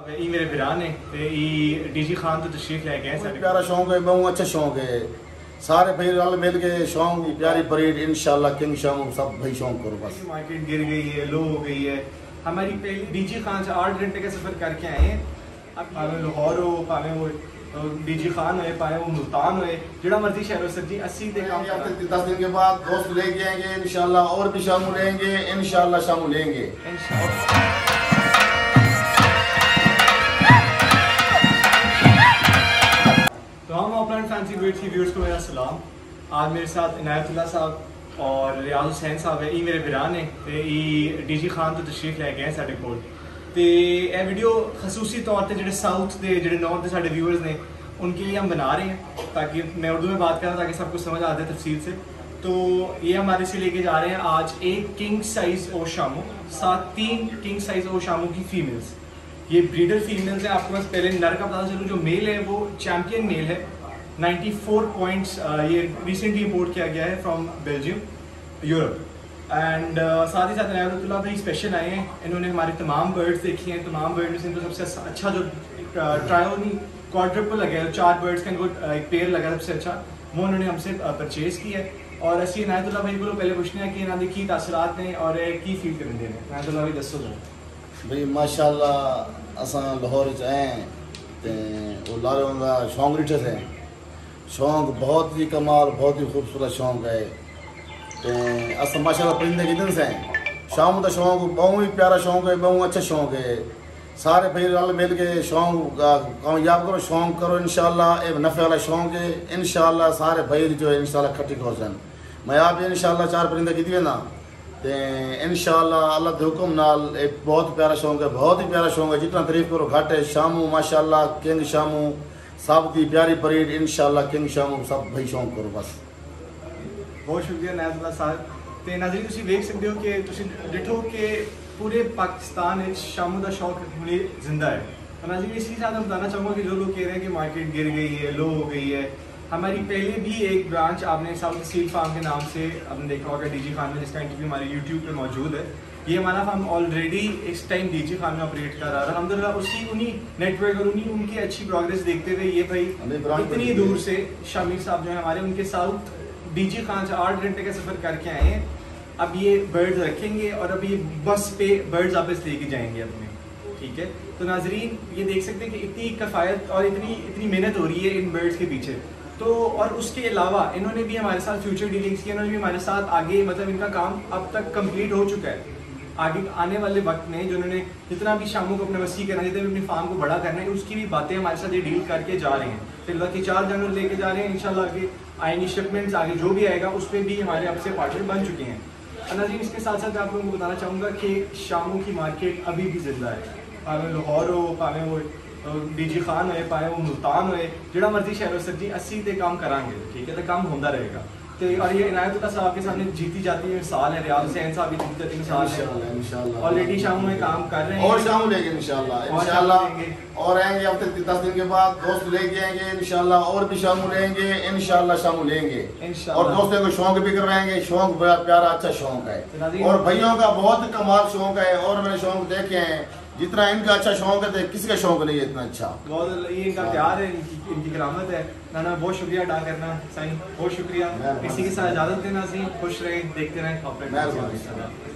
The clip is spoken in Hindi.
मेरे भरा ने डीजी खान तो तशरीफ लै गए। प्यारा शौक है, बहुत अच्छा शौक है। सारे भाई रल मिल के शौक प्यारी परेड इंशाल्लाह किंग शाम सब भाई शौक करो। बस मार्केट गिर गई है, लो हो गई है। हमारी पहली डीजी खान से 8 घंटे का सफर करके आए हैं। अब भावे लाहौर हो, भावे वो डीजी खान हो, भावे वो मुल्तान हो, जिड़ा मर्जी शहर हो सर जी 80 तक काम 10 दिन के बाद दोस्त लेके आएंगे इंशाल्लाह, और भी शामिल लेंगे इंशाल्लाह, शामिल लेंगे इंशाल्लाह। फैंसी वेट की व्यूअर्स को मेरा सलाम। आज मेरे साथ इनायतुल्लाह साहब और रियाज हुसैन साहब है, मेरे भरा ने डीजी खान तो तशरीफ लै गए साढ़े कोल। तो यह वीडियो खसूसी तौर पर जो साउथ के जो नॉर्थ के साढ़े व्यूअर्स ने उनके लिए हम बना रहे हैं, ताकि मैं उर्दू में बात करूँ ताकि सबको समझ आ जाए तफसील से। तो ये हमारे से लेके जा रहे हैं आज एक किंग साइज ओ शामू, साथ 3 किंग साइज ओ शामू की फीमेल्स। ये ब्रीडर फीमेल्स हैं। आपके पास पहले नर का पता चलूँ, जो मेल है वो चैम्पियन मेल है, 94 पॉइंट्स ये रिसेंटली इम्पोर्ट किया गया है फ्रॉम बेल्जियम यूरोप। एंड साथ ही साथ इनायतुल्लाह भाई स्पेशल आए हैं। इन्होंने हमारी तमाम बर्ड्स देखी हैं। तमाम बर्ड्स में इनको सबसे अच्छा जो ट्रायल नहीं क्वाड्रुपल लगा है, 4 बर्ड्स का इनको एक पेयर लगा सबसे अच्छा, वो उन्होंने हमसे परचेज किया है। और असी इनायतुल्लाह भाई को पहले पूछने हैं कि इन्हों की तासरात ने और की फील करें देने। इनायतुल्लाह भाई दसो भाई माशाल्लाह असां लाहौर आए तो लारे का शौक रिठस है। शौक बहुत ही कमाल, बहुत ही खूबसूरत शौक है। तो अस माशाल्लाह परिंदे कितने से शाम का शौक बहुत ही प्यारा शौक है, बहुत अच्छा शौक है। सारे भाई रल मिल के शौक कामयाब करो, शौक करो इंशाल्लाह। एक नफ़े वाला शौक है इंशाल्लाह। सारे भाई जो है इंशाल्लाह इकट्ठी हो जाए। मैं आप इंशाल्लाह 4 परिंदे की ना तो इंशाल्लाह अल्लाह के हुक्म नाल एक बहुत प्यारा शौक है, बहुत ही प्यारा शौक है। जितना तारीफ करो घट है। शामू माशाल्लाह किंग शामू सब की प्यारी परेड इंशाल्लाह किंग शामू सब भाई शौक करो। बस बहुत शुक्रिया इनायतुल्लाह साहब। तो नाज़रीन तुसीं वेख सकते हो कि तुसीं डिठो कि पूरे पाकिस्तान में शामू का शौक हुणे जिंदा है। तो नाज़रीन इसी साथ मैं बताना चाहूँगा कि जो लोग कह रहे हैं कि मार्केट गिर गई है, लो हो गई है, हमारी पहले भी एक ब्रांच आपने साउथ सील फार्म के नाम से आपने देखा होगा डीजी खान में, जिसका इंटरव्यू हमारे यूट्यूब पे मौजूद है। ये हमारा फार्म ऑलरेडी इस टाइम डीजी खान में ऑपरेट कर रहा है। अल्हम्दुलिल्लाह उसी उन्हीं नेटवर्क और उनकी अच्छी प्रोग्रेस देखते हुए ये भाई इतनी दूर से शामिर साहब जो है हमारे, उनके साउथ डीजी खान से 8 घंटे का सफ़र करके आए हैं। अब ये बर्ड्स रखेंगे और अब ये बस पे बर्ड्स वापस लेके जाएंगे अपने, ठीक है। तो नाजरीन ये देख सकते हैं कि इतनी कफ़ायत और इतनी मेहनत हो रही है इन बर्ड्स के पीछे। तो और उसके अलावा इन्होंने भी हमारे साथ फ्यूचर डीलिंग्स की, इन्होंने भी हमारे साथ आगे मतलब इनका काम अब तक कंप्लीट हो चुका है। आगे आने वाले वक्त में जो उन्होंने जितना भी शामों को अपने वसी करना है, जितना भी अपनी फार्म को बड़ा करना है, उसकी भी बातें हमारे साथ ये डील करके जा रहे हैं। फिर बाकी 4 जानवर लेके जा रहे हैं इंशाल्लाह। आगे आएंगी शिपमेंट्स, आगे जो भी आएगा उस पर भी हमारे आपसे पार्टनर बन चुके हैं। नाज़रीन इसके साथ साथ मैं आप लोगों को बताना चाहूँगा कि शामों की मार्केट अभी भी जिंदा है। भावे लाहौर हो, भावे वो डीजी खान हो, भावे वो मुल्तान हो, जिड़ा मर्जी शहर हो सर जी 80 तक काम करांगे, ठीक है। तो काम होता रहेगा। तो और ये इनायतुल्लाह साहब के सामने जीती जाती है मिसाल है, रियाज हुसैन साहब भी जीती जाती मिसाल है इंशाल्लाह। ऑलरेडी शाम में काम कर रहे हैं और शाम लेंगे इंशाल्लाह और आएंगे अब तक 10 दिन के बाद दोस्त लेके आएंगे इंशाल्लाह, और भी शाम लेंगे इंशाल्लाह, शाम लेंगे और दोस्तों को शौक भी करवाएंगे। शौक बड़ा प्यारा अच्छा शौक है और भाइयों का बहुत कमाल शौक है। और मैंने शौक देखे हैं, जितना इनका अच्छा शौक है तो किसी का शौक नहीं है इतना अच्छा। बहुत ये इनका प्यार है, इनकी करामत है। नाना बहुत शुक्रिया अदा करना साईं, बहुत शुक्रिया। इसी के साथ इजाजत देना, खुश रहें, देखते रहें।